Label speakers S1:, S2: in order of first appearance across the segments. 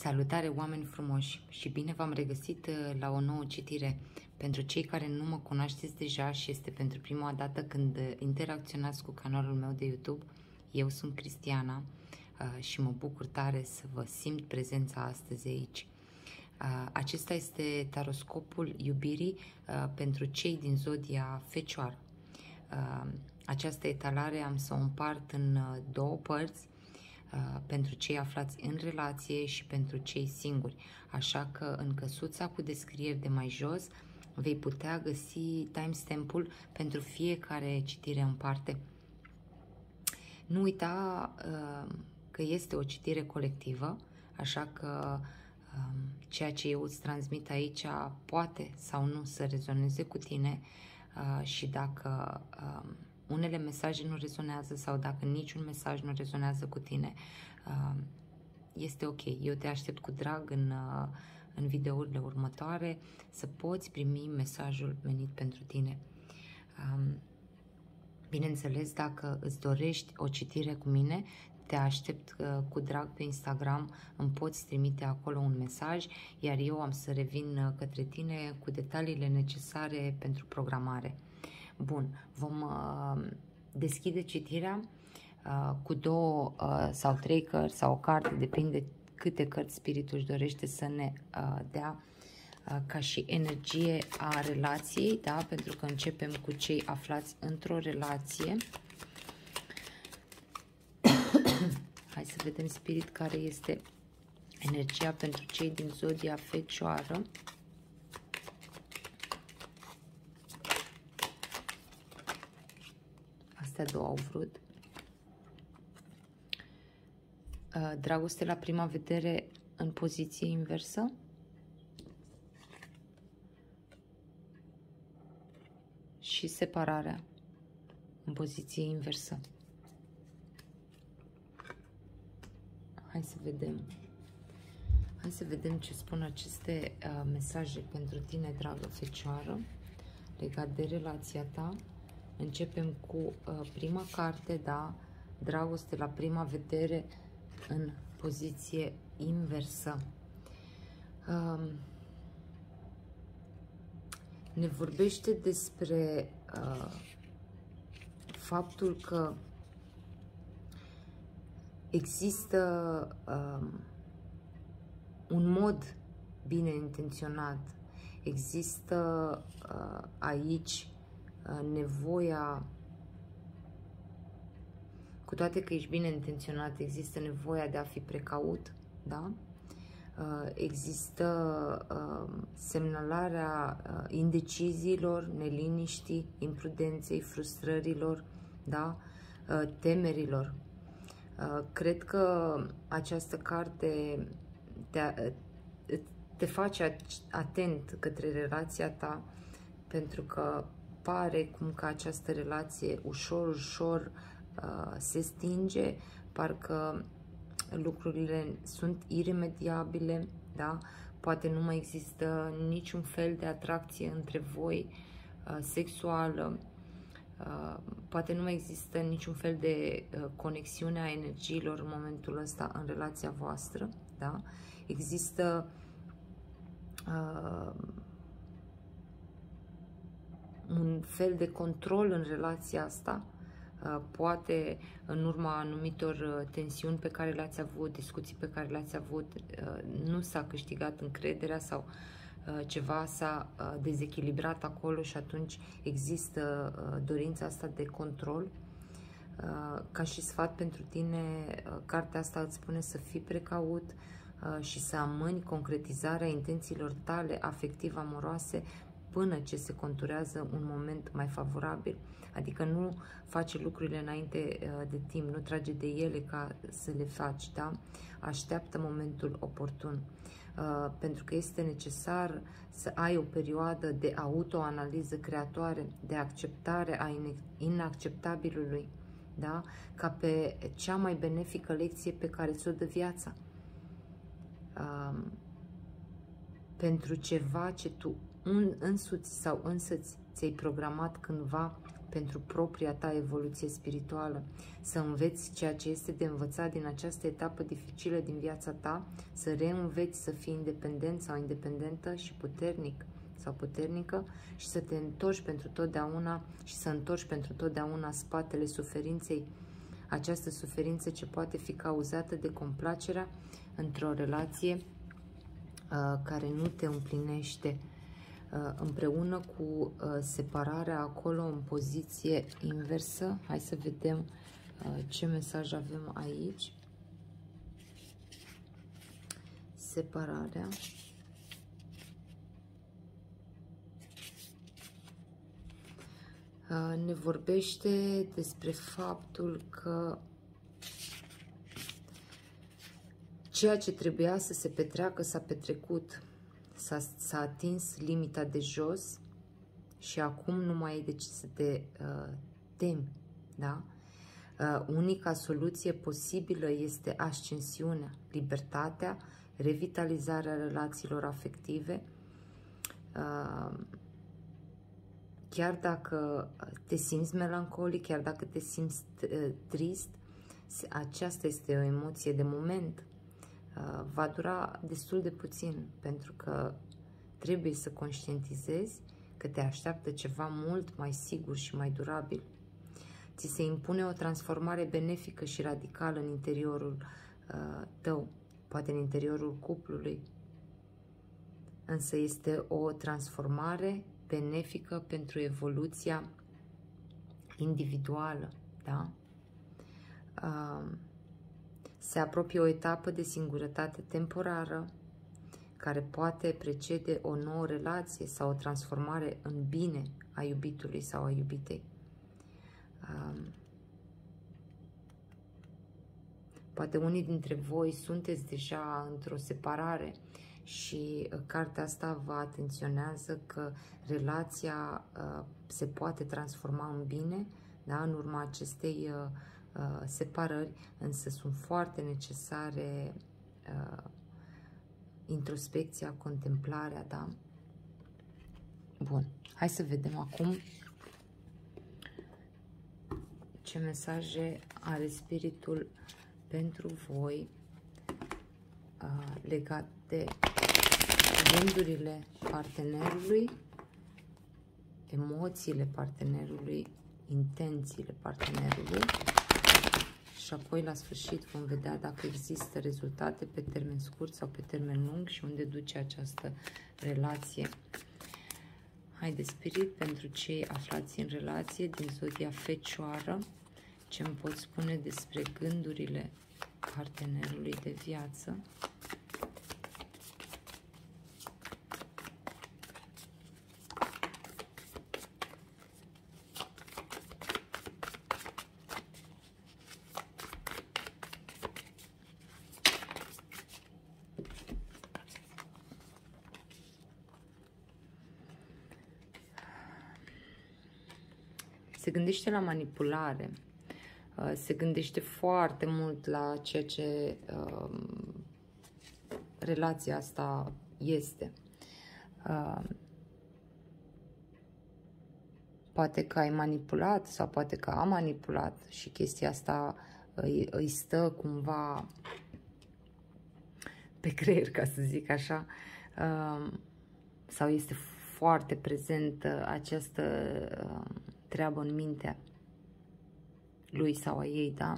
S1: Salutare, oameni frumoși, și bine v-am regăsit la o nouă citire. Pentru cei care nu mă cunoașteți deja și este pentru prima dată când interacționați cu canalul meu de YouTube, eu sunt Cristiana și mă bucur tare să vă simt prezența astăzi aici. Acesta este taroscopul iubirii pentru cei din zodia Fecioară. Această etalare am să o împart în două părți, pentru cei aflați în relație și pentru cei singuri. Așa că în căsuța cu descrieri de mai jos vei putea găsi timestamp-ul pentru fiecare citire în parte. Nu uita că este o citire colectivă, așa că ceea ce eu îți transmit aici poate sau nu să rezoneze cu tine și dacă unele mesaje nu rezonează sau dacă niciun mesaj nu rezonează cu tine, este ok. Eu te aștept cu drag în videourile următoare să poți primi mesajul menit pentru tine. Bineînțeles, dacă îți dorești o citire cu mine, te aștept cu drag pe Instagram, îmi poți trimite acolo un mesaj, iar eu am să revin către tine cu detaliile necesare pentru programare. Bun, vom deschide citirea cu două sau trei cărți sau o carte, depinde câte cărți spiritul își dorește să ne dea ca și energie a relației, da? Pentru că începem cu cei aflați într-o relație. Hai să vedem, spirit, care este energia pentru cei din zodia Fecioară. Astea două au vrut. Dragoste la prima vedere în poziție inversă. Și separarea în poziție inversă. Hai să vedem. Hai să vedem ce spun aceste mesaje pentru tine, dragă Fecioară, legat de relația ta. Începem cu prima carte, da? Dragoste la prima vedere în poziție inversă. Ne vorbește despre faptul că există un mod bine intenționat, există aici nevoia, cu toate că ești bine intenționat, există nevoia de a fi precaut, da? Există semnalarea indeciziilor, neliniștii, imprudenței, frustrărilor, da? Temerilor. Cred că această carte te face atent către relația ta, pentru că pare cum că această relație ușor, ușor se stinge, parcă lucrurile sunt iremediabile, da? Poate nu mai există niciun fel de atracție între voi sexuală, poate nu mai există niciun fel de conexiune a energiilor în momentul ăsta în relația voastră, da? Există un fel de control în relația asta, poate în urma anumitor tensiuni pe care le-ați avut, discuții pe care le-ați avut, nu s-a câștigat încrederea sau ceva s-a dezechilibrat acolo și atunci există dorința asta de control. Ca și sfat pentru tine, cartea asta îți spune să fii precaut și să amâni concretizarea intențiilor tale afectiv-amoroase până ce se conturează un moment mai favorabil. Adică nu face lucrurile înainte de timp, nu trage de ele ca să le faci, da? Așteaptă momentul oportun. Pentru că este necesar să ai o perioadă de autoanaliză creatoare, de acceptare a inacceptabilului, da? Ca pe cea mai benefică lecție pe care ți-o dă viața. Pentru ceva ce tu însuți sau însăți ți-ai programat cândva pentru propria ta evoluție spirituală, să înveți ceea ce este de învățat din această etapă dificilă din viața ta, să reînveți să fii independent sau independentă și puternic sau puternică și să te întorci pentru totdeauna și să întorci pentru totdeauna spatele suferinței, această suferință ce poate fi cauzată de complacerea într-o relație care nu te împlinește, împreună cu separarea acolo în poziție inversă. Hai să vedem ce mesaj avem aici. Separarea. Ne vorbește despre faptul că ceea ce trebuia să se petreacă s-a petrecut, s-a atins limita de jos și acum nu mai ai de ce să te temi, da? Unica soluție posibilă este ascensiunea, libertatea, revitalizarea relațiilor afective. Chiar dacă te simți melancolic, chiar dacă te simți trist, aceasta este o emoție de moment. Va dura destul de puțin, pentru că trebuie să conștientizezi că te așteaptă ceva mult mai sigur și mai durabil. Ți se impune o transformare benefică și radicală în interiorul tău, poate în interiorul cuplului, însă este o transformare benefică pentru evoluția individuală, da? Se apropie o etapă de singurătate temporară care poate precede o nouă relație sau o transformare în bine a iubitului sau a iubitei. Poate unii dintre voi sunteți deja într-o separare și cartea asta vă atenționează că relația se poate transforma în bine, da? În urma acestei separări, însă sunt foarte necesare introspecția, contemplarea, da? Bun, hai să vedem acum ce mesaje are spiritul pentru voi legat de gândurile partenerului, emoțiile partenerului, intențiile partenerului. Și apoi, la sfârșit, vom vedea dacă există rezultate pe termen scurt sau pe termen lung și unde duce această relație. Haide, spirit, pentru cei aflați în relație din zodia Fecioară, ce îmi pot spune despre gândurile partenerului de viață. Se gândește la manipulare, se gândește foarte mult la ceea ce relația asta este. Poate că ai manipulat sau poate că a manipulat și chestia asta îi stă cumva pe creier, ca să zic așa, sau este foarte prezentă această treabă în mintea lui sau a ei, da?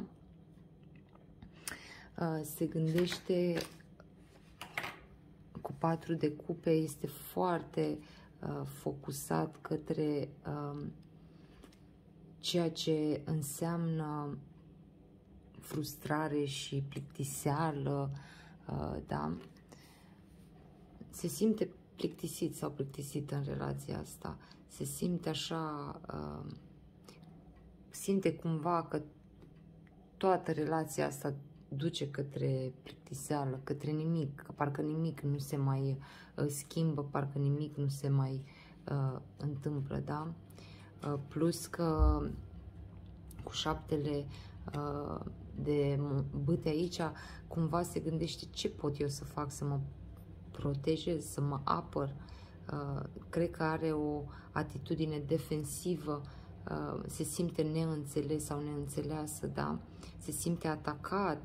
S1: Se gândește cu 4 de cupe, este foarte focusat către ceea ce înseamnă frustrare și plictiseală, da? Se simte plictisit sau plictisită în relația asta. Se simte așa, simte cumva că toată relația asta duce către plictiseală, către nimic, că parcă nimic nu se mai schimbă, parcă nimic nu se mai întâmplă, da? Plus că cu 7 de bâte aici, cumva se gândește ce pot eu să fac să mă protejez, să mă apăr. Cred că are o atitudine defensivă se simte neînțeles sau neînțeleasă, da? Se simte atacat,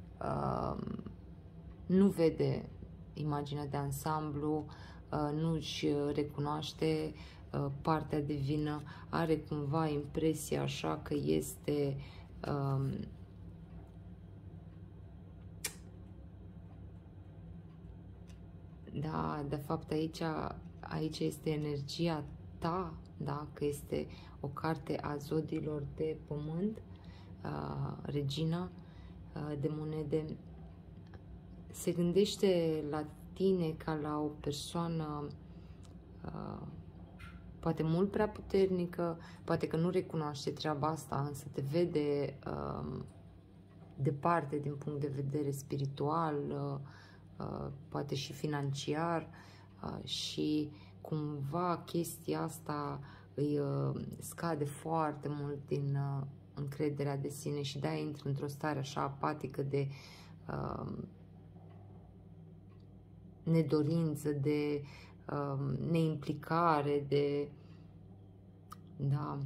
S1: nu vede imaginea de ansamblu, nu își recunoaște partea de vină, are cumva impresia așa că este da, de fapt aici este energia ta, da, că este o carte a zodiilor de pământ, regina de monede. Se gândește la tine ca la o persoană poate mult prea puternică, poate că nu recunoaște treaba asta, însă te vede departe din punct de vedere spiritual, poate și financiar, și cumva chestia asta îi scade foarte mult din încrederea de sine și de-aia intră într-o stare așa apatică de nedorință, de neimplicare, de... Da.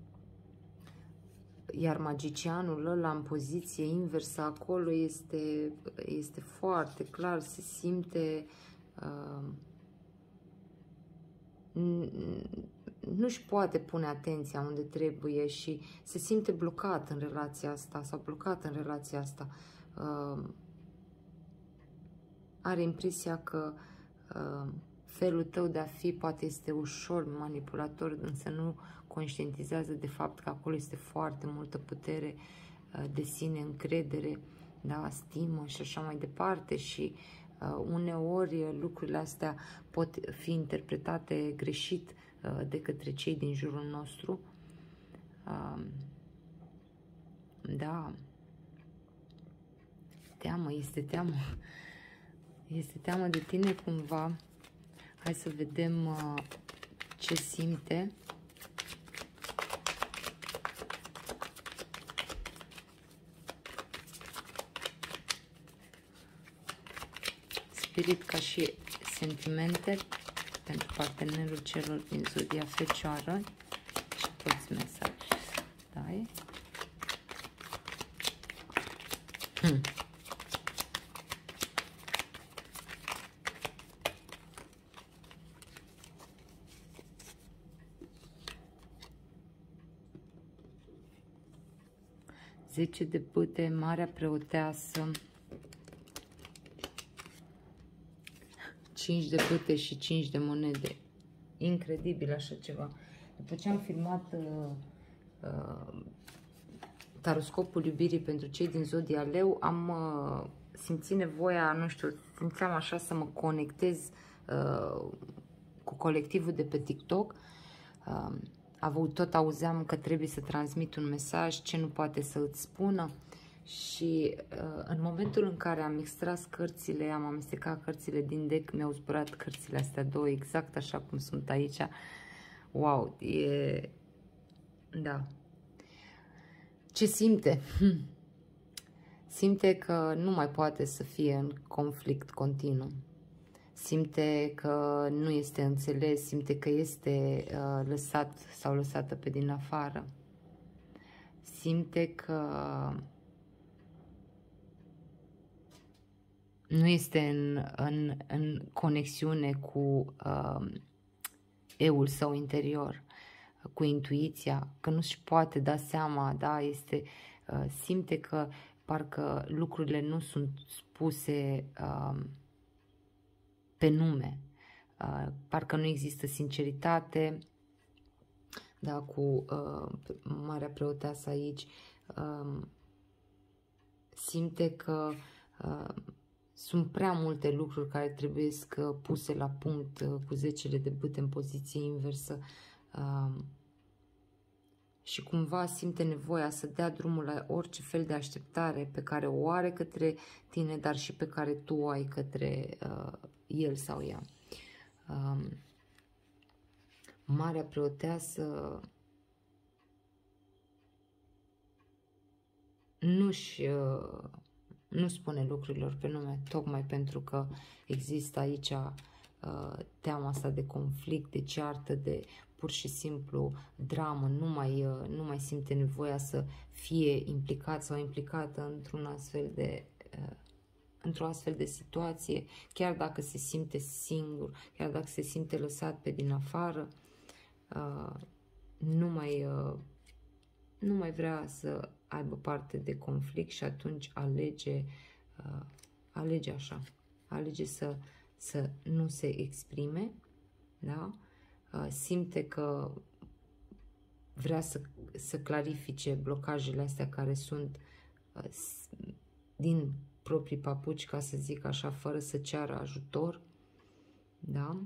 S1: Iar magicianul ăla în poziție inversă acolo este foarte clar, se simte nu-și poate pune atenția unde trebuie și se simte blocat în relația asta sau blocat în relația asta. Are impresia că felul tău de a fi poate este ușor manipulator, însă nu conștientizează de fapt că acolo este foarte multă putere de sine, încredere, da, stimă și așa mai departe și uneori lucrurile astea pot fi interpretate greșit de către cei din jurul nostru. Da, teamă, este teamă. Este teamă de tine cumva. Hai să vedem ce simte. Spirit ca și sentimente pentru partenerul celor din zodia Fecioară și toți mesaje. Dai? 10 de bâte, Marea Preoteasă, 5 de bâte și 5 de monede. Incredibil așa ceva. După ce am filmat taroscopul iubirii pentru cei din zodia Leu, am simțit nevoia, nu știu, simțeam așa să mă conectez cu colectivul de pe TikTok. Tot auzeam că trebuie să transmit un mesaj, ce nu poate să îți spună. Și în momentul în care am extras cărțile, am amestecat cărțile din deck, mi-au zburat cărțile astea două, exact așa cum sunt aici. Wow, e... Da. Ce simte? Simte că nu mai poate să fie în conflict continuu. Simte că nu este înțeles, simte că este lăsat sau lăsată pe din afară. Simte că nu este în conexiune cu eul său interior, cu intuiția, că nu-și poate da seama, da, simte că parcă lucrurile nu sunt spuse pe nume, parcă nu există sinceritate, da, cu Marea Preoteasă aici. Simte că sunt prea multe lucruri care trebuie puse la punct cu 10 de bâte în poziție inversă și cumva simte nevoia să dea drumul la orice fel de așteptare pe care o are către tine, dar și pe care tu o ai către el sau ea. Marea Preoteasă nu spune lucrurilor pe nume, tocmai pentru că există aici teama asta de conflict, de ceartă, de pur și simplu dramă, nu mai simte nevoia să fie implicat sau implicată într-o astfel de situație, chiar dacă se simte singur, chiar dacă se simte lăsat pe din afară, nu mai vrea să aibă parte de conflict și atunci alege așa, alege să nu se exprime, da? Simte că vrea să clarifice blocajele astea care sunt din proprii papuci, ca să zic așa, fără să ceară ajutor, da?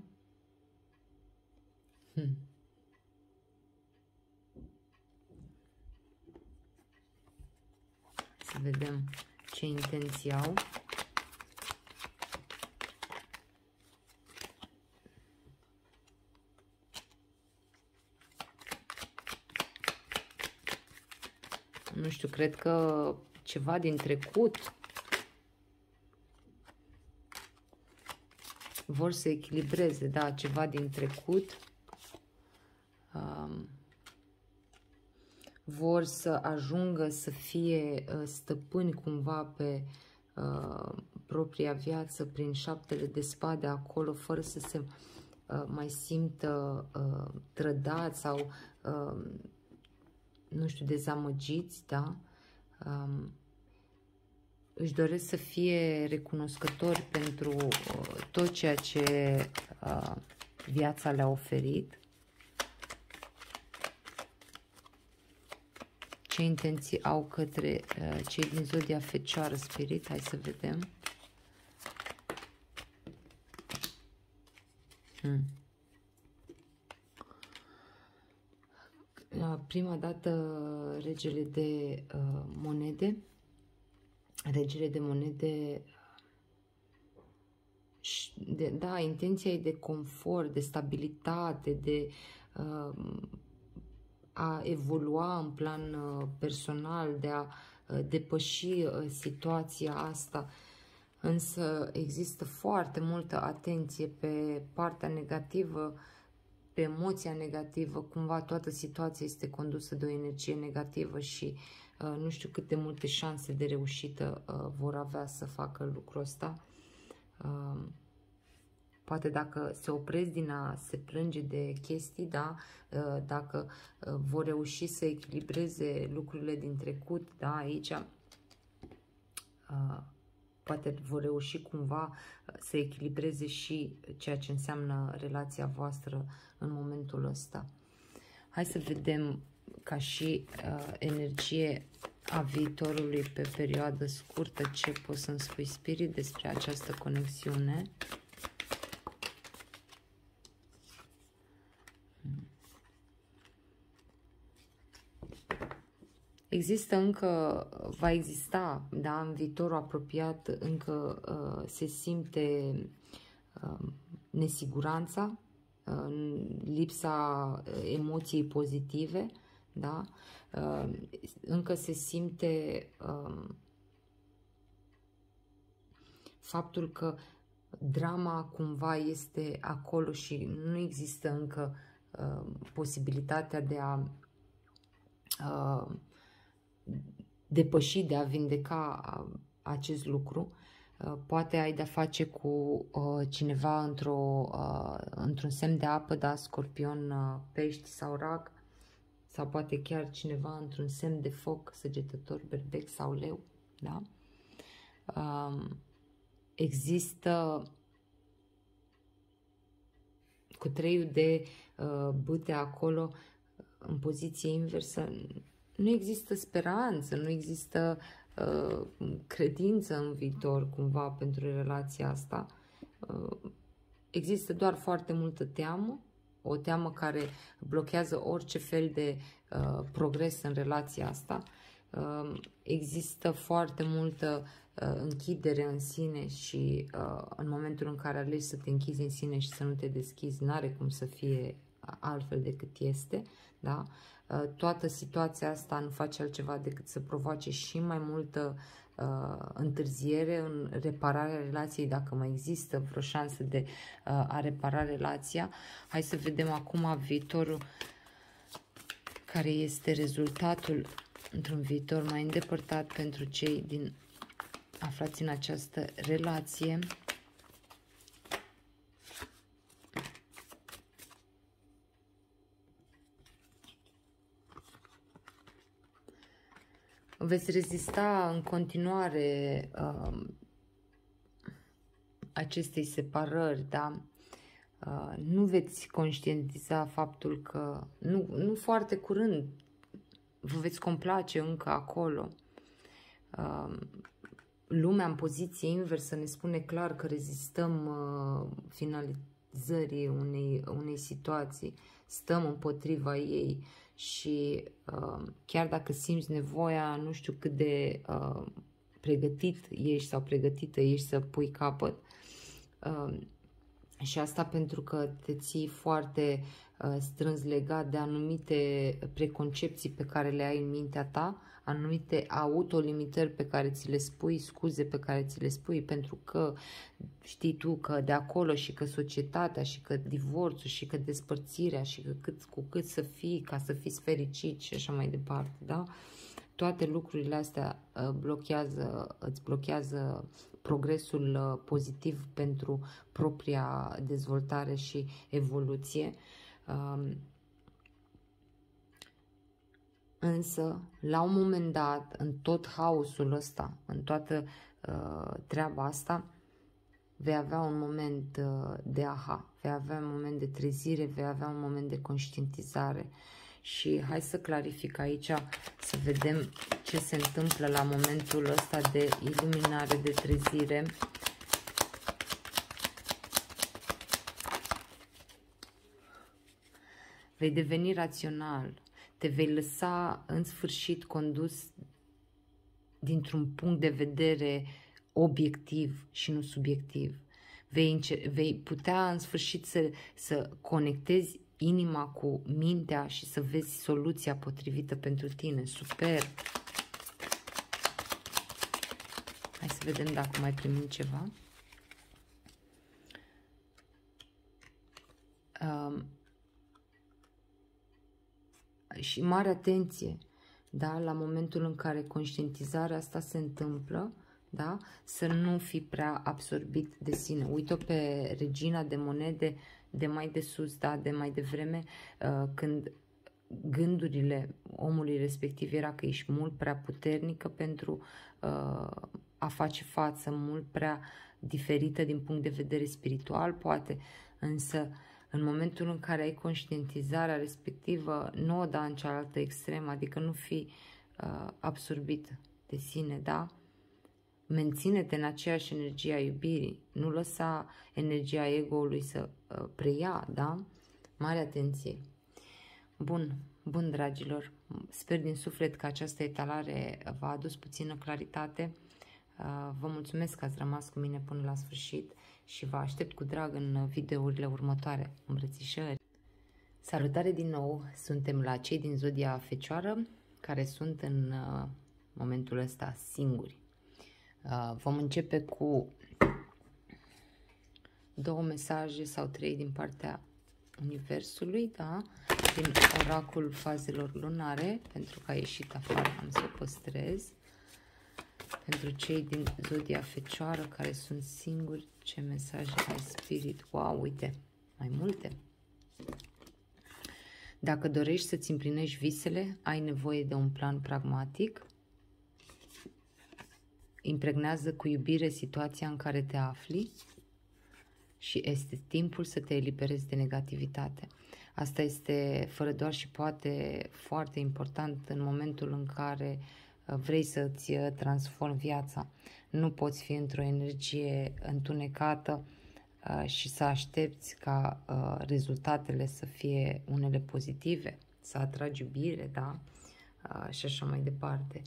S1: Să vedem ce intenții au. Nu știu, cred că ceva din trecut vor să echilibreze, da, ceva din trecut. Vor să ajungă să fie stăpâni cumva pe propria viață prin 7 de spade acolo, fără să se mai simtă trădați sau, nu știu, dezamăgiți, da? Își doresc să fie recunoscători pentru tot ceea ce viața le-a oferit. Ce intenții au către cei din zodia Fecioară Spirit? Hai să vedem. Prima dată regele de monede. Regele de monede, da, intenția e de confort, de stabilitate, de a evolua în plan personal, de a depăși situația asta. Însă există foarte multă atenție pe partea negativă, pe emoția negativă, cumva toată situația este condusă de o energie negativă și nu știu câte multe șanse de reușită vor avea să facă lucrul ăsta. Poate dacă se opresc din a se plânge de chestii, da? Dacă vor reuși să echilibreze lucrurile din trecut, da? Aici poate vor reuși cumva să echilibreze și ceea ce înseamnă relația voastră în momentul ăsta. Hai să vedem ca și energie a viitorului pe perioadă scurtă ce poți să-mi spui, Spirit, despre această conexiune. Există încă, va exista, da, în viitorul apropiat, încă se simte nesiguranța, lipsa emoției pozitive, da? Încă se simte faptul că drama cumva este acolo și nu există încă posibilitatea de a depăși, de a vindeca acest lucru. Poate ai de-a face cu cineva într-un semn de apă, da, Scorpion, Pești sau Rac, sau poate chiar cineva într-un semn de foc, Săgetător, Berbec sau Leu, da? Există cu 3 de bâte acolo, în poziție inversă. Nu există speranță, nu există credință în viitor cumva pentru relația asta. Există doar foarte multă teamă, o teamă care blochează orice fel de progres în relația asta. Există foarte multă închidere în sine și în momentul în care alegi să te închizi în sine și să nu te deschizi, n-are cum să fie altfel decât este, da? Toată situația asta nu face altceva decât să provoace și mai multă întârziere în repararea relației, dacă mai există vreo șansă de a repara relația. Hai să vedem acum viitorul, care este rezultatul într-un viitor mai îndepărtat pentru cei aflați în această relație. Veți rezista în continuare acestei separări, da? Nu veți conștientiza faptul că nu foarte curând vă veți complace încă acolo. Lumea în poziție inversă ne spune clar că rezistăm finalizării unei situații, stăm împotriva ei și chiar dacă simți nevoia, nu știu cât de pregătit ești sau pregătită ești să pui capăt, și asta pentru că te ții foarte strâns legat de anumite preconcepții pe care le ai în mintea ta, anumite autolimitări pe care ți le spui, scuze pe care ți le spui, pentru că știi tu că de acolo și că societatea și că divorțul și că despărțirea și că cu cât să fii ca să fii fericit și așa mai departe, da? Toate lucrurile astea îți blochează progresul pozitiv pentru propria dezvoltare și evoluție. Însă, la un moment dat, în tot haosul ăsta, în toată treaba asta, vei avea un moment de aha, vei avea un moment de trezire, vei avea un moment de conștientizare. Și hai să clarific aici, să vedem ce se întâmplă la momentul ăsta de iluminare, de trezire. Vei deveni rațional, te vei lăsa în sfârșit condus dintr-un punct de vedere obiectiv și nu subiectiv. Vei putea în sfârșit să conectezi inima cu mintea și să vezi soluția potrivită pentru tine. Super! Hai să vedem dacă mai primim ceva. Și mare atenție, da? La momentul în care conștientizarea asta se întâmplă, da? Să nu fii prea absorbit de sine. Uite-o pe regina de monede de mai de sus, da? De mai devreme, când gândurile omului respectiv era că ești mult prea puternică pentru a face față, mult prea diferită din punct de vedere spiritual, poate, însă în momentul în care ai conștientizarea respectivă, nu o da în cealaltă extremă, adică nu fi absorbit de sine, da? Menține-te în aceeași energie a iubirii, nu lăsa energia ego-ului să preia, da? Mare atenție! Bun, dragilor, sper din suflet că această etalare v-a adus puțină claritate. Vă mulțumesc că ați rămas cu mine până la sfârșit și vă aștept cu drag în videourile următoare. Îmbrățișări! Salutare din nou! Suntem la cei din zodia Fecioară, care sunt în momentul ăsta singuri. Vom începe cu 2 mesaje sau 3 din partea Universului, da? Din oracul fazelor lunare, pentru că a ieșit afară, am să o păstrez. Pentru cei din zodia Fecioară care sunt singuri, ce mesaje ai spirit? Wow, uite, mai multe. Dacă dorești să-ți împlinești visele, ai nevoie de un plan pragmatic. Impregnează cu iubire situația în care te afli și este timpul să te eliberezi de negativitate. Asta este, fără doar și poate, foarte important în momentul în care vrei să-ți transformi viața. Nu poți fi într-o energie întunecată și să aștepți ca rezultatele să fie unele pozitive, să atragi iubire, da? Și așa mai departe.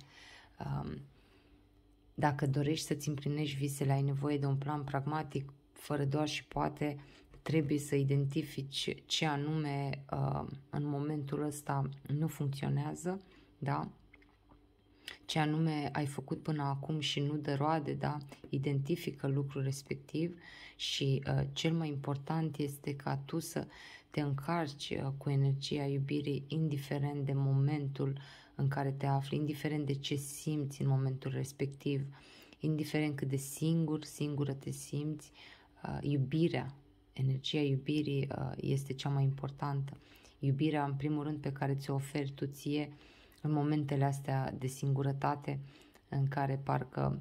S1: Dacă dorești să-ți împlinești visele, ai nevoie de un plan pragmatic, fără doar și poate, trebuie să identifici ce anume în momentul ăsta nu funcționează, da? ce anume ai făcut până acum și nu dă roade, da? Identifică lucrul respectiv și cel mai important este ca tu să te încarci cu energia iubirii, indiferent de momentul în care te afli, indiferent de ce simți în momentul respectiv, indiferent cât de singură te simți, iubirea, energia iubirii este cea mai importantă. Iubirea, în primul rând, pe care ți-o oferi tu ție în momentele astea de singurătate, în care parcă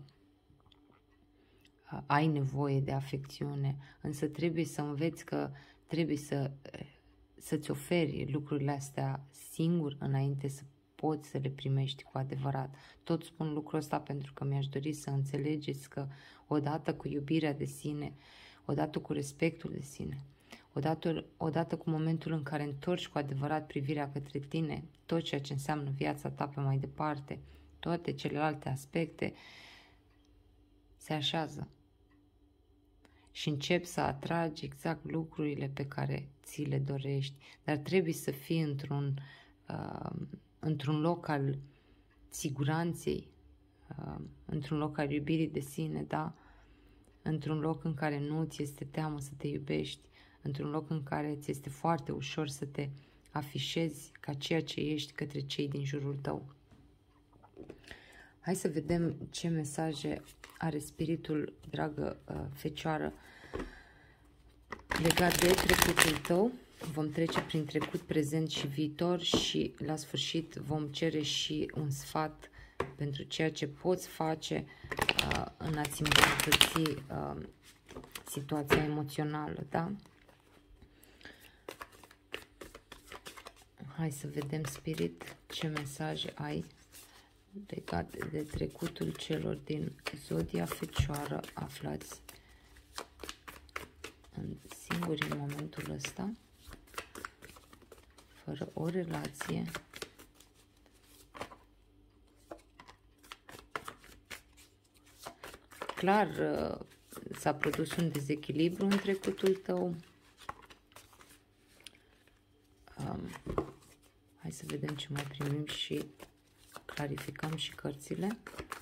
S1: ai nevoie de afecțiune, însă trebuie să înveți că trebuie să-ți oferi lucrurile astea singur înainte să poți să le primești cu adevărat. Tot spun lucrul ăsta pentru că mi-aș dori să înțelegeți că odată cu iubirea de sine, odată cu respectul de sine, odată cu momentul în care întorci cu adevărat privirea către tine, tot ceea ce înseamnă viața ta pe mai departe, toate celelalte aspecte se așează și începi să atragi exact lucrurile pe care ți le dorești, dar trebuie să fii într-un loc al siguranței, într-un loc al iubirii de sine, da? Într-un loc în care nu ți este teamă să te iubești, într-un loc în care ți este foarte ușor să te afișezi ca ceea ce ești către cei din jurul tău. Hai să vedem ce mesaje are spiritul, dragă fecioară, legat de trecutul tău. Vom trece prin trecut, prezent și viitor și la sfârșit vom cere și un sfat pentru ceea ce poți face în a-ți îmbunătăți situația emoțională, da? Hai să vedem, spirit, ce mesaje ai legate de trecutul celor din zodia fecioară aflați singuri în momentul ăsta, fără o relație. Clar, s-a produs un dezechilibru în trecutul tău. Hai să vedem ce mai primim și clarificăm și cărțile.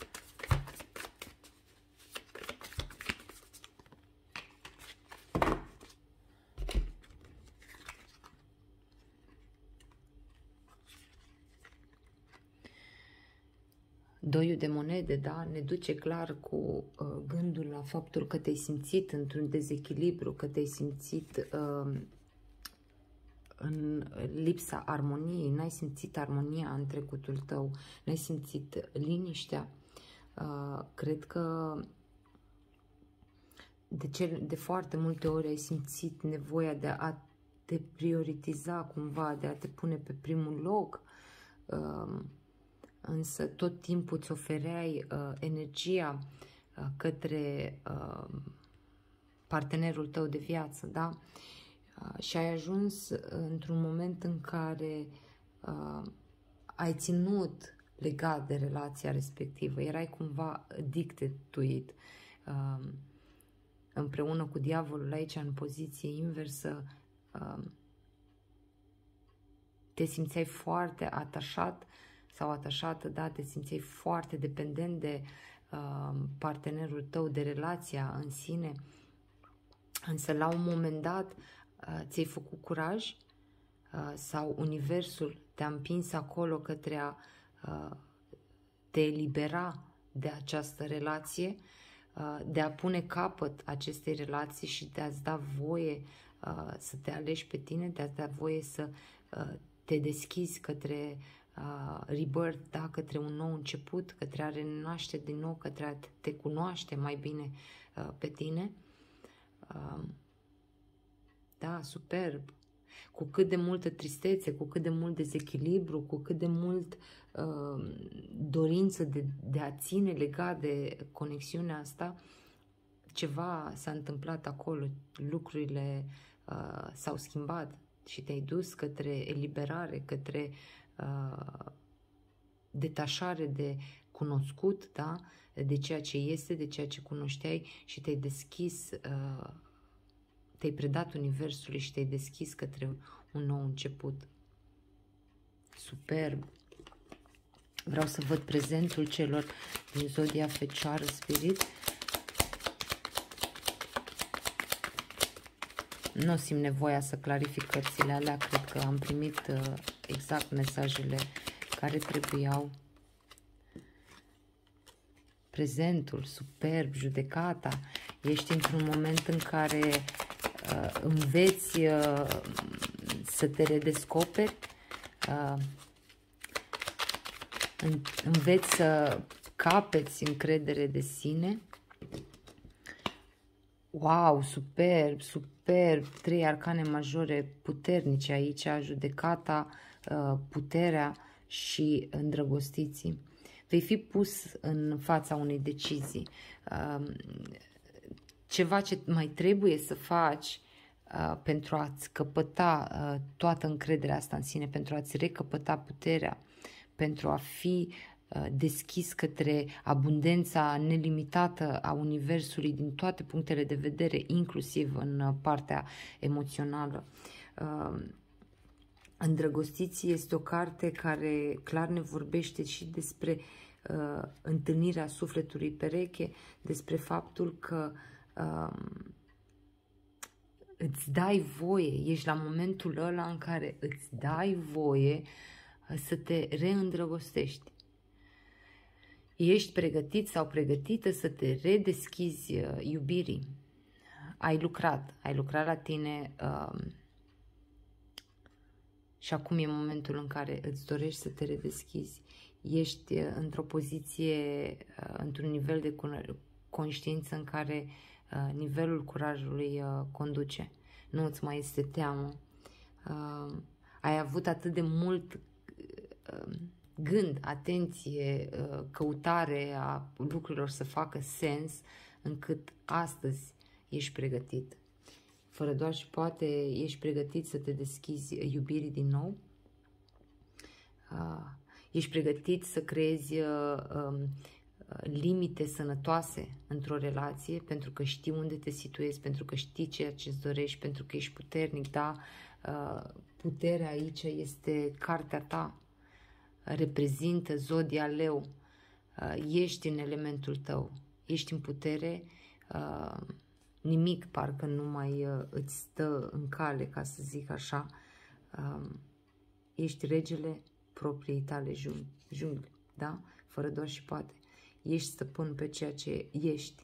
S1: Doiul de monede, da, ne duce clar cu gândul la faptul că te-ai simțit într-un dezechilibru, că te-ai simțit în lipsa armoniei, n-ai simțit armonia în trecutul tău, n-ai simțit liniștea. Cred că de foarte multe ori ai simțit nevoia de a te prioritiza cumva, de a te pune pe primul loc, însă tot timpul îți ofereai energia către partenerul tău de viață, da? Și ai ajuns într-un moment în care ai ținut legat de relația respectivă, erai cumva addicted to it. Împreună cu diavolul aici în poziție inversă, te simțeai foarte atașat sau atașată, da? Te simțeai foarte dependent de partenerul tău, de relația în sine, însă la un moment dat ți-ai făcut curaj sau universul te-a împins acolo către a te elibera de această relație, de a pune capăt acestei relații și de a-ți da voie să te alegi pe tine, de a-ți da voie să te deschizi către rebirth, da? Către un nou început, către a renaște din nou, către a te cunoaște mai bine pe tine. Da, superb. Cu cât de multă tristețe, cu cât de mult dezechilibru, cu cât de mult dorință de a ține legat de conexiunea asta, ceva s-a întâmplat acolo, lucrurile s-au schimbat și te-ai dus către eliberare, către detașare de cunoscut, da? De ceea ce este, de ceea ce cunoșteai și te-ai deschis, te-ai predat universului și te-ai deschis către un nou început. Superb! Vreau să văd prezentul celor din zodia Fecioară, Spirit. Nu simt nevoia să clarific cărțile alea, cred că am primit exact mesajele care trebuiau. Prezentul, superb, judecata. Ești într-un moment în care înveți să te redescoperi, înveți să capeți încredere de sine. Wow, superb, superb, 3 arcane majore puternice aici, judecata, puterea și îndrăgostiții. Vei fi pus în fața unei decizii. Ceva ce mai trebuie să faci pentru a-ți căpăta toată încrederea asta în sine, pentru a-ți recăpăta puterea, pentru a fi deschis către abundența nelimitată a Universului din toate punctele de vedere, inclusiv în partea emoțională. Îndrăgostiții este o carte care clar ne vorbește și despre întâlnirea sufletului pereche, despre faptul că îți dai voie, ești la momentul ăla în care îți dai voie să te reîndrăgostești. Ești pregătit sau pregătită să te redeschizi iubirii. Ai lucrat la tine și acum e momentul în care îți dorești să te redeschizi. Ești într-o poziție, într-un nivel de conștiință în care nivelul curajului conduce. Nu îți mai este teamă. Ai avut atât de mult gând, atenție, căutare a lucrurilor să facă sens, încât astăzi ești pregătit. Fără doar și poate ești pregătit să te deschizi iubirii din nou. Ești pregătit să creezi limite sănătoase într-o relație, pentru că știi unde te situezi, pentru că știi ceea ce îți dorești, pentru că ești puternic, da? Puterea aici este cartea ta, reprezintă zodia leu, ești în elementul tău, ești în putere, nimic parcă nu mai îți stă în cale, ca să zic așa, ești regele propriei tale jungle, da? Fără doar și poate. Ești stăpân pe ceea ce ești.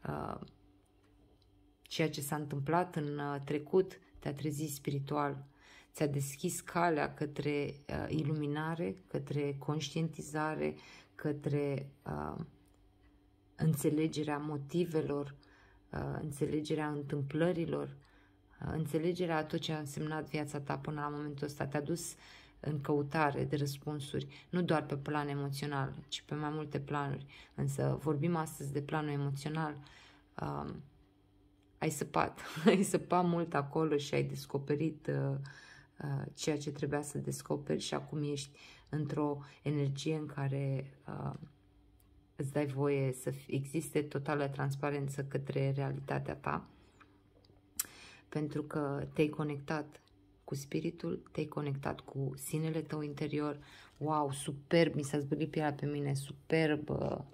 S1: Ceea ce s-a întâmplat în trecut te-a trezit spiritual, ți-a deschis calea către iluminare, către conștientizare, către înțelegerea motivelor, înțelegerea întâmplărilor, înțelegerea a tot ce a însemnat viața ta până la momentul ăsta. Te-a dus în căutare de răspunsuri, nu doar pe plan emoțional, ci pe mai multe planuri. Însă vorbim astăzi de planul emoțional. Ai săpat, ai săpat mult acolo și ai descoperit ceea ce trebuia să descoperi și acum ești într-o energie în care îți dai voie să existe totală transparență către realitatea ta, pentru că te-ai conectat cu spiritul, te-ai conectat cu sinele tău interior. Wow, superb, mi s-a zbârlit pielea pe mine, superb,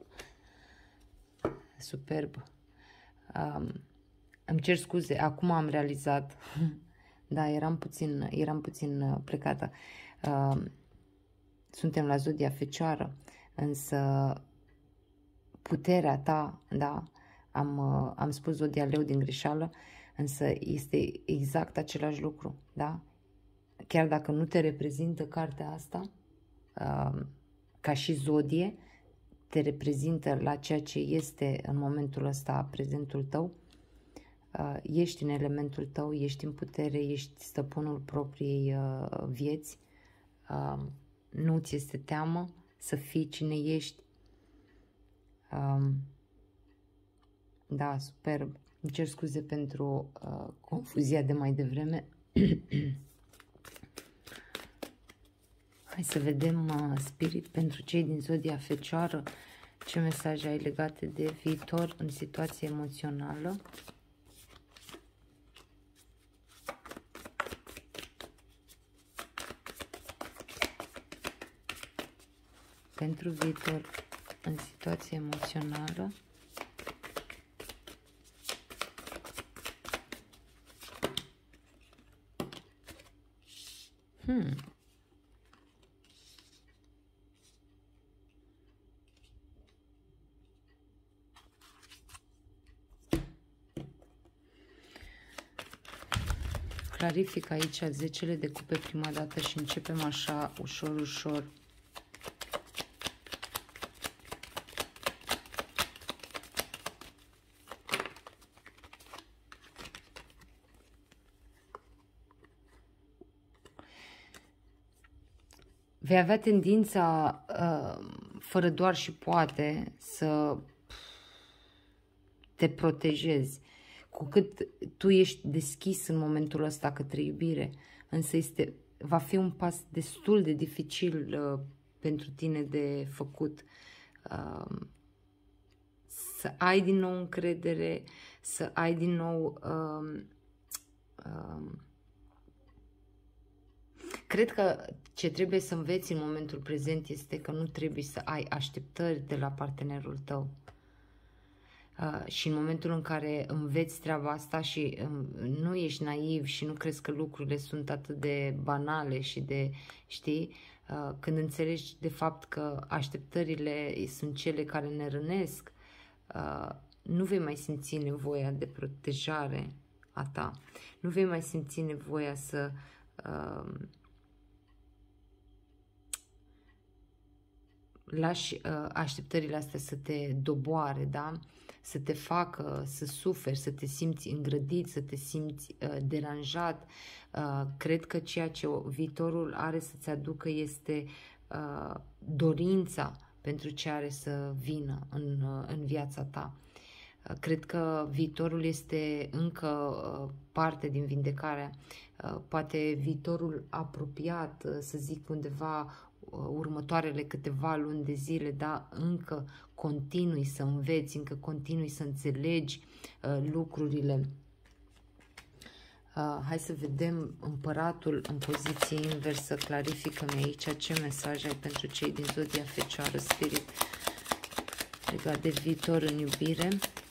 S1: superb. Îmi cer scuze, acum am realizat, da, eram puțin plecată. Suntem la zodia Fecioară, însă puterea ta, da, am spus zodia leu din greșeală, însă este exact același lucru, da? Chiar dacă nu te reprezintă cartea asta, ca și zodie, te reprezintă la ceea ce este în momentul ăsta prezentul tău, ești în elementul tău, ești în putere, ești stăpânul propriei vieți, nu ți este teamă să fii cine ești. Da, superb. Îmi cer scuze pentru confuzia de mai devreme. Hai să vedem, Spirit, pentru cei din zodia Fecioară, ce mesaje ai legate de viitor în situație emoțională. pentru viitor în situație emoțională. Clarific aici 10 de cupe prima dată și începem așa ușor, ușor. Vei avea tendința, fără doar și poate, să te protejezi. Cu cât tu ești deschis în momentul ăsta către iubire, însă va fi un pas destul de dificil pentru tine de făcut. Să ai din nou încredere, să ai din nou... Cred că ce trebuie să înveți în momentul prezent este că nu trebuie să ai așteptări de la partenerul tău. Și în momentul în care înveți treaba asta și nu ești naiv și nu crezi că lucrurile sunt atât de banale și de, știi, când înțelegi de fapt că așteptările sunt cele care ne rănesc, nu vei mai simți nevoia de protejare a ta. Nu vei mai simți nevoia să lași așteptările astea să te doboare, da? Să te facă să suferi, să te simți îngrădit, să te simți deranjat. Cred că ceea ce viitorul are să-ți aducă este dorința pentru ce are să vină în viața ta. Cred că viitorul este încă parte din vindecarea, poate viitorul apropiat, să zic undeva următoarele câteva luni de zile, da, încă continui să înveți, încă continui să înțelegi lucrurile. Hai să vedem împăratul în poziție inversă. Clarifică-mi aici ce mesaj ai pentru cei din zodia Fecioară, Spirit, legat de viitor în iubire.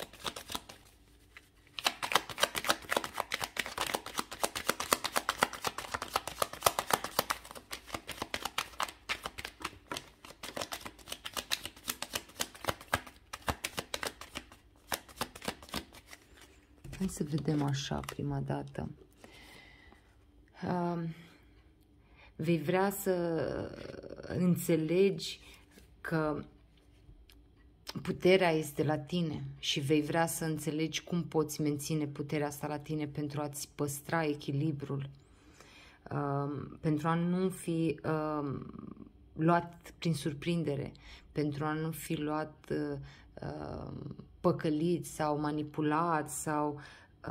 S1: Hai să vedem așa prima dată. Vei vrea să înțelegi că puterea este la tine și vei vrea să înțelegi cum poți menține puterea asta la tine pentru a-ți păstra echilibrul, pentru a nu fi luat prin surprindere, pentru a nu fi luat păcălit sau manipulat sau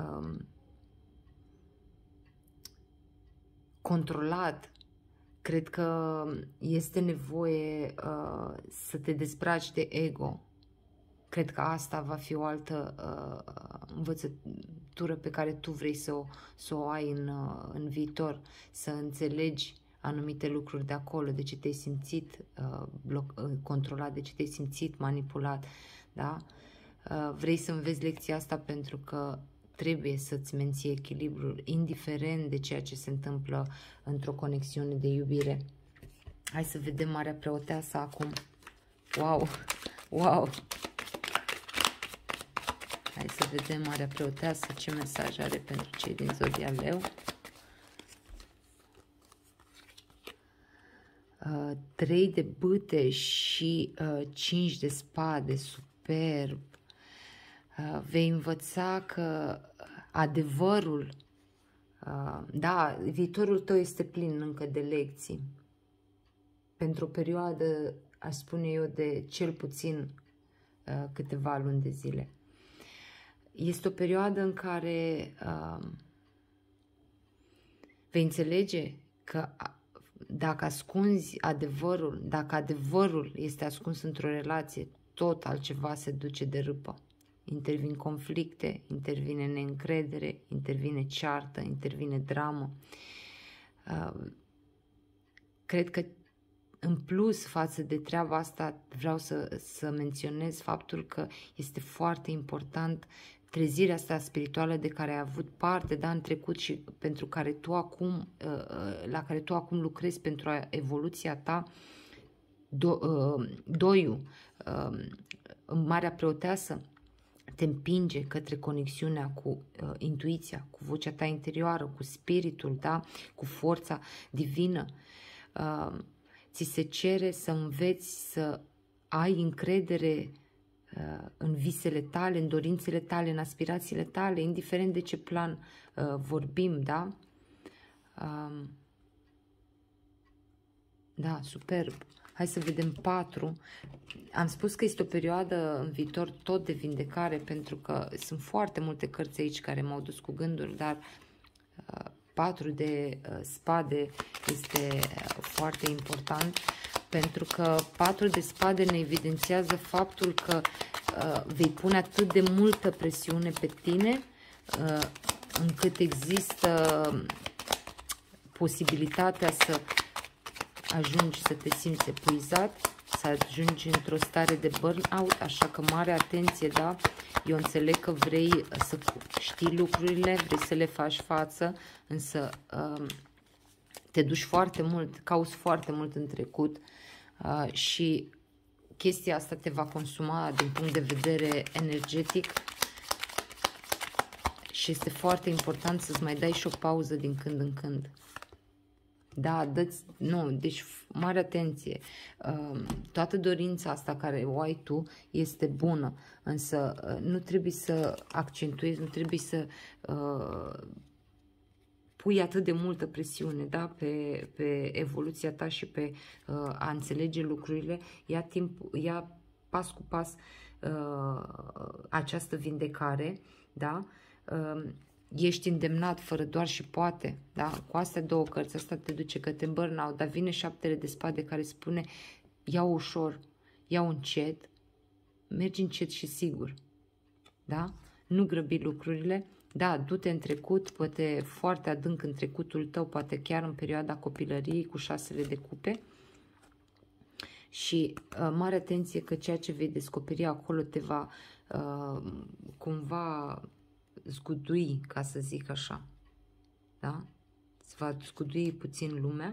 S1: controlat. Cred că este nevoie să te dezbraci de ego. Cred că asta va fi o altă învățătură pe care tu vrei să o ai în viitor, să înțelegi anumite lucruri de acolo, de ce te-ai simțit controlat, de ce te-ai simțit manipulat, da? Vrei să înveți lecția asta pentru că trebuie să-ți menții echilibrul, indiferent de ceea ce se întâmplă într-o conexiune de iubire. Hai să vedem Marea Preoteasă acum. Wow! Wow! Hai să vedem Marea Preoteasă ce mesaj are pentru cei din zodia Leu. 3 de bâte și 5 de spade, superb. Vei învăța că adevărul, da, viitorul tău este plin încă de lecții. Pentru o perioadă, aș spune eu, de cel puțin câteva luni de zile. Este o perioadă în care vei înțelege că dacă ascunzi adevărul, dacă adevărul este ascuns într-o relație, tot altceva se duce de râpă. Intervin conflicte, intervine neîncredere, intervine ceartă, intervine dramă. Cred că În plus, față de treaba asta, vreau să menționez faptul că este foarte important trezirea asta spirituală de care ai avut parte, da, în trecut și pentru care tu acum, la care tu acum lucrezi pentru evoluția ta. Doiul, Marea Preoteasă, te împinge către conexiunea cu intuiția, cu vocea ta interioară, cu spiritul, da, cu forța divină. Ți se cere să înveți să ai încredere în visele tale, în dorințele tale, în aspirațiile tale, indiferent de ce plan vorbim, da? Da, superb. Hai să vedem 4. Am spus că este o perioadă în viitor tot de vindecare, pentru că sunt foarte multe cărți aici care m-au dus cu gânduri, dar 4 de spade este foarte important, pentru că 4 de spade ne evidențiază faptul că vei pune atât de multă presiune pe tine, încât există posibilitatea să ajungi să te simți epuizat, să ajungi într-o stare de burnout, așa că mare atenție, da? Eu înțeleg că vrei să știi lucrurile, vrei să le faci față, însă te duci foarte mult, cauți foarte mult în trecut și chestia asta te va consuma din punct de vedere energetic și este foarte important să-ți mai dai și o pauză din când în când. Da, nu, deci mare atenție. Toată dorința asta care o ai tu este bună, însă nu trebuie să accentuezi, nu trebuie să pui atât de multă presiune, da, pe evoluția ta și pe a înțelege lucrurile. Ia pas cu pas această vindecare, da? Ești îndemnat fără doar și poate, da? Cu astea 2 cărți, asta te duce către burnout, dar vine 7 de spade care spune ia ușor, ia încet, mergi încet și sigur, da? Nu grăbi lucrurile, da, du-te în trecut, poate foarte adânc în trecutul tău, poate chiar în perioada copilăriei cu 6 de cupe și mare atenție că ceea ce vei descoperi acolo te va cumva zgudui, ca să zic așa, da? Se va zgudui puțin lumea,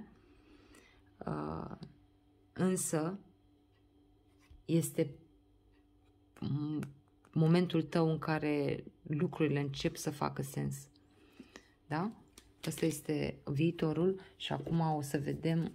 S1: însă este momentul tău în care lucrurile încep să facă sens, da? Asta este viitorul și acum o să vedem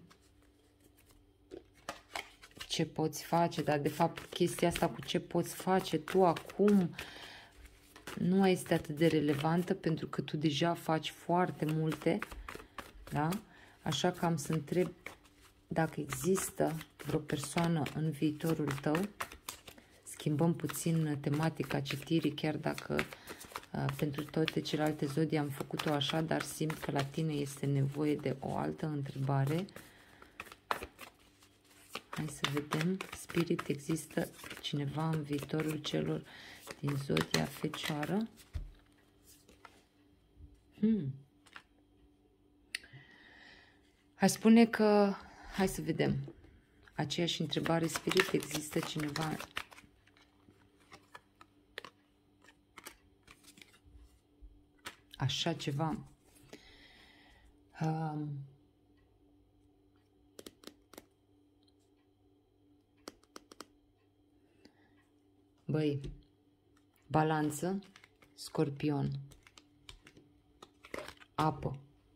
S1: ce poți face, dar de fapt chestia asta cu ce poți face tu acum nu este atât de relevantă, pentru că tu deja faci foarte multe, da? Așa că am să întreb dacă există vreo persoană în viitorul tău. Schimbăm puțin tematica citirii, chiar dacă pentru toate celelalte zodii am făcut-o așa, dar simt că la tine este nevoie de o altă întrebare. Hai să vedem. Spirit, există cineva în viitorul celor din zodia Fecioară? Aș spune că, hai să vedem, aceeași întrebare, Spirit, există cineva așa ceva? Băi, Balanță, Scorpion, apă,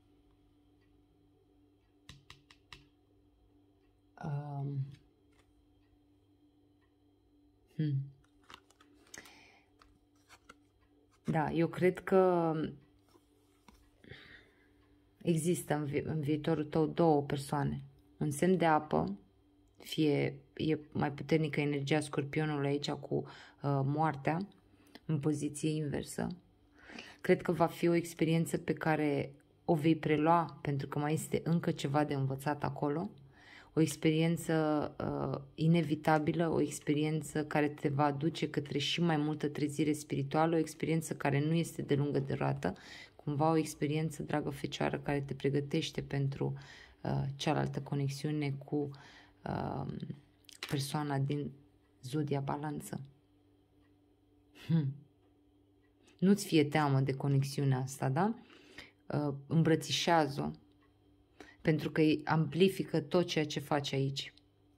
S1: da, eu cred că există în viitorul tău 2 persoane. Un semn de apă, fie e mai puternică energia Scorpionului aici cu moartea, în poziție inversă. Cred că va fi o experiență pe care o vei prelua, pentru că mai este încă ceva de învățat acolo. O experiență inevitabilă, o experiență care te va duce către și mai multă trezire spirituală, o experiență care nu este de lungă durată, cumva o experiență, dragă Fecioară, care te pregătește pentru cealaltă conexiune cu persoana din zodia Balanță. Nu-ți fie teamă de conexiunea asta, da? Îmbrățișează-o, pentru că amplifică tot ceea ce faci aici.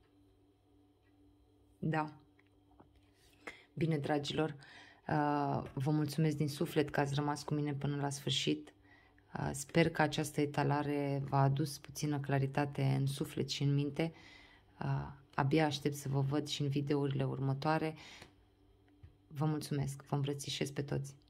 S1: Da. Bine, dragilor, vă mulțumesc din suflet că ați rămas cu mine până la sfârșit. Sper că această etalare v-a adus puțină claritate în suflet și în minte. Abia aștept să vă văd și în videourile următoare. Vă mulțumesc, vă îmbrățișez pe toți.